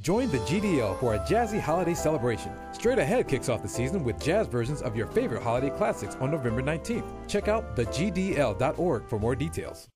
Join the GDL for a jazzy holiday celebration. Straight Ahead kicks off the season with jazz versions of your favorite holiday classics on November 19th. Check out thegdl.org for more details.